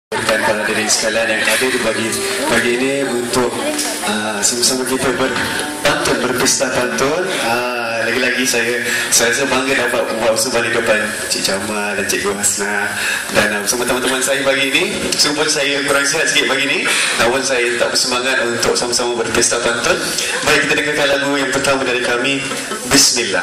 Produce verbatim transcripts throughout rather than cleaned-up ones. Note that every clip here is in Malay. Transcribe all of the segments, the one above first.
dan para hadirin sekalian yang hadir di pagi pagi ini untuk uh, sama-sama kita berpantun, berpesta pantun. Uh, lagi-lagi saya saya rasa bangga dapat membawa sumber di depan Cik Jamal dan Cikgu Hasna dan uh, bersama teman-teman saya pagi ini. Sumber saya kurang sihat sikit pagi ini, namun saya tak bersemangat untuk sama-sama berpesta pantun. Mari kita dengarkan lagu yang pertama dari kami, Bismillah.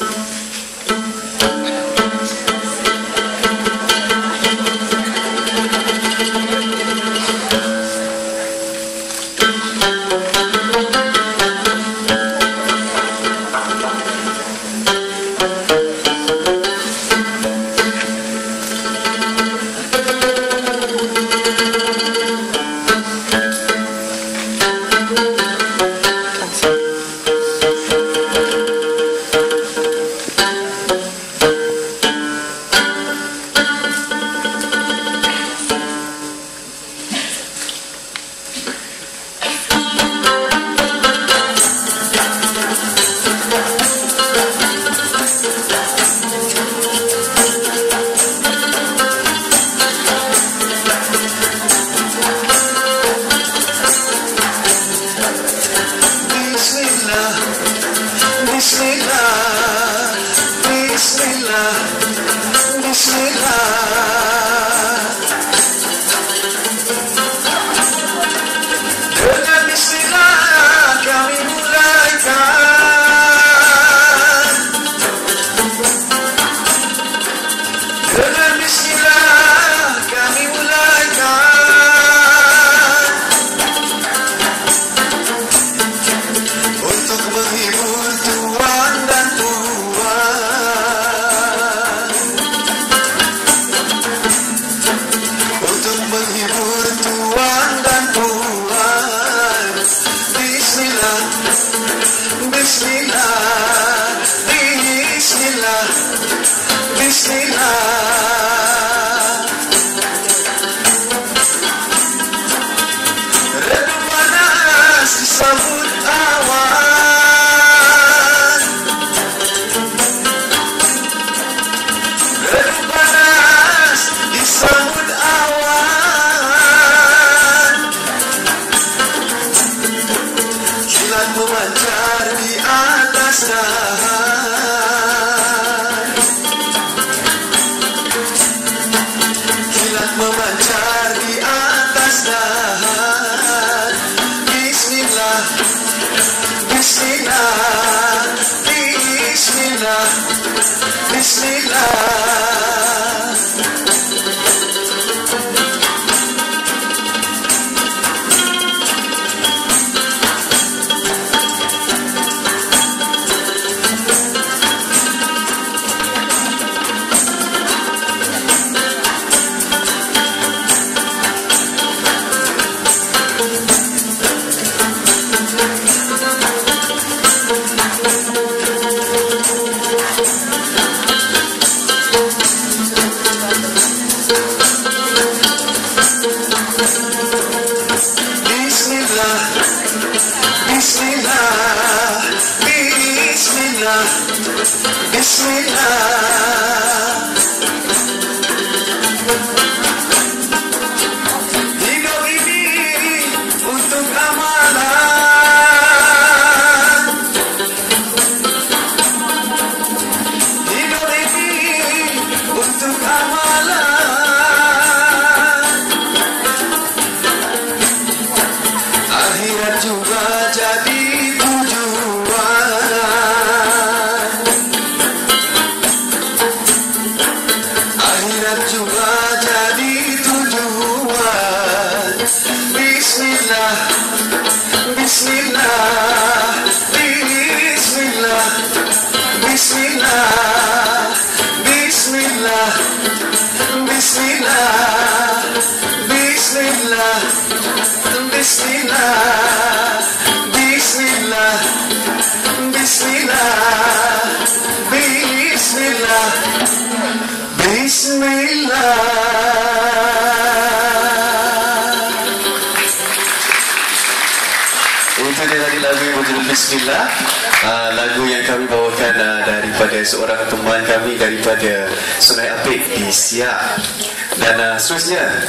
Bismillah, uh, lagu yang kami bawakan uh, daripada seorang teman kami daripada Sungai Apit di Siak. Dan uh, seterusnya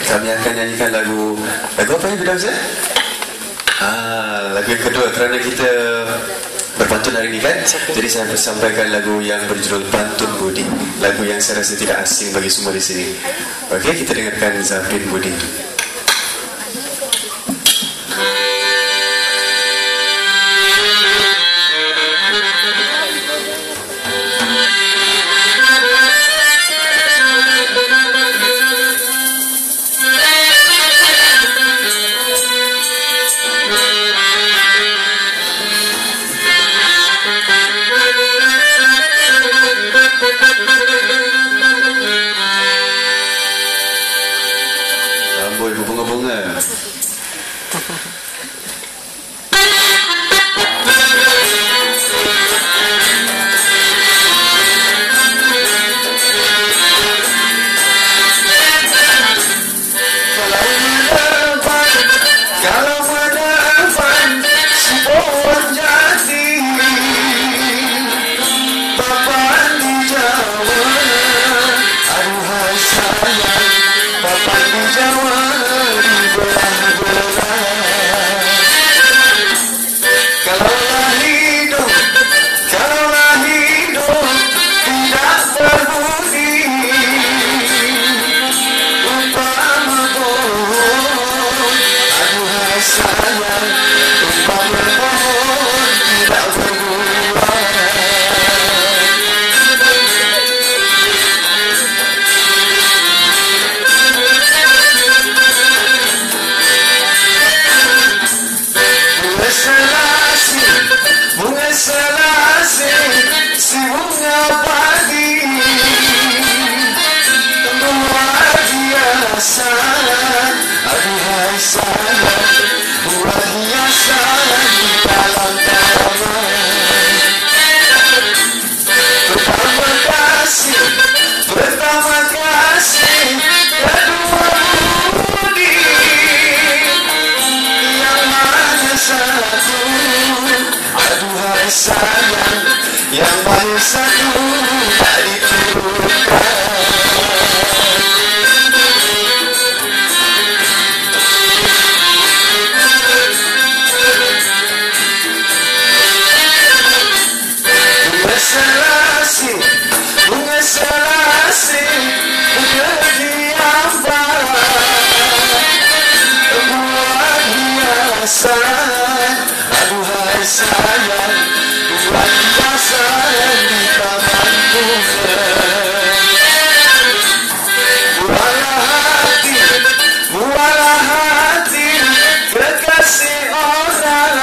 kami akan nyanyikan lagu lagu apa yang Firdaus ya? Ah, lagu yang kedua kerana kita berpantun hari ini kan. Jadi saya akan sampaikan lagu yang berjudul Pantun Budi. Lagu yang saya rasa tidak asing bagi semua di sini. Okey, kita dengarkan Zafrin Budi. Rambut berbunga-bunga. Kalau menepan si pohon jati, papan di Jawa, aduhai sayang, papan di Jawa dibelah-belah. Kalaulah hidup, kalaulah hidup tidak berbudi, umpama pohon, aduhai sayang, umpama pohon tidak berbuah. Bunga selasi, bunga selasi, si bunga padi, luar biasa, aduhai sayang, luar biasa di dalam taman. Pertama kasih, pertama kasih, kedua budi, yang mana satu, aduhai sayang, yang mana satu tak diturunkan. Bunga selasi, bunga selasi, berdiamlah, luar biasa, aduhai sayang, luar biasa di taman bunga. Buahlah hati, buahlah hati, kekasih orang,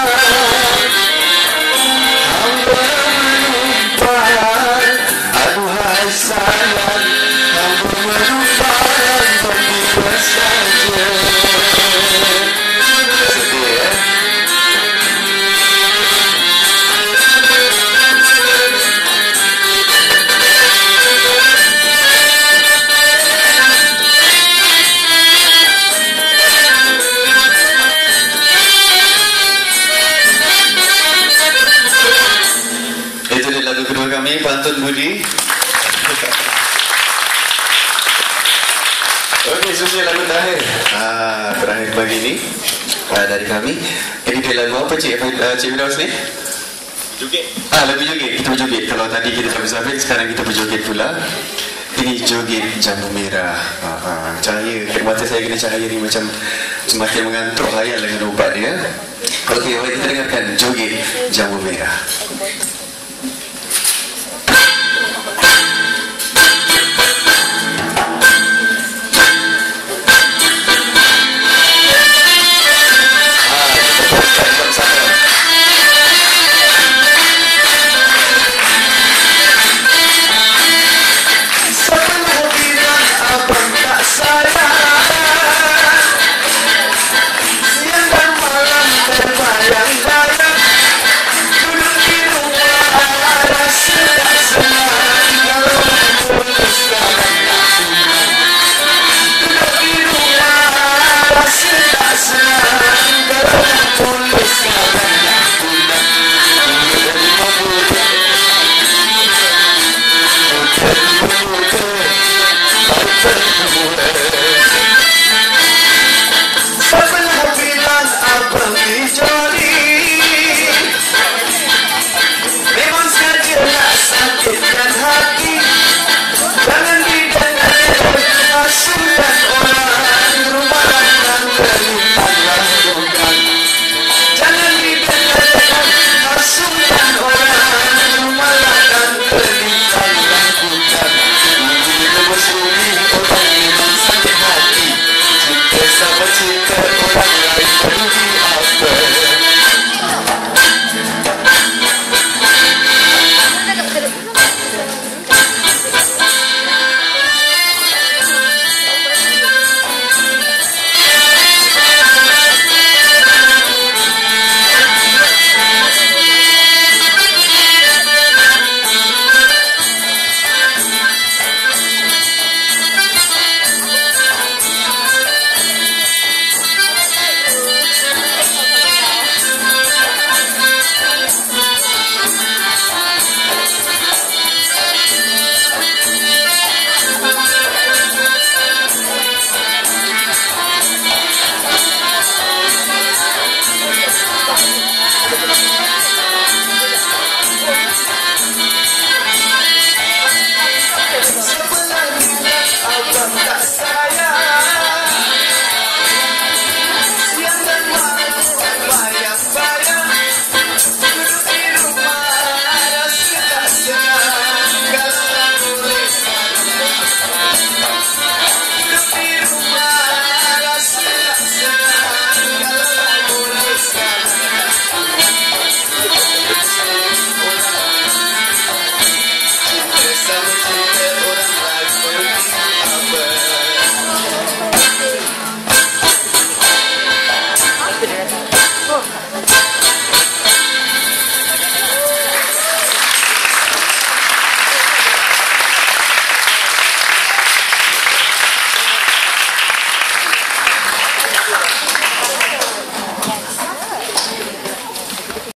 hamba menumpang, aduhai sayang, hamba menumpang berdua saja. Sedih ya? Itu dia lagu kedua kami, Pantun Budi. Okey, susul lagu terakhir. Ah, terakhir pagi ini ah, dari kami. Ini dia lagu apa Cik uh, Cik Firdaus ni? Joget. Ah, lagu joget. Kita berjoget. Kalau tadi kita tak bersabit, sekarang kita berjoget pula. Ini joget jambu merah. Ah, ah, cahaya, kat mata saya kena cahaya ni macam semakin mengantuk hayal dengan ubat dia. Okey, mari kita dengarkan joget jambu merah.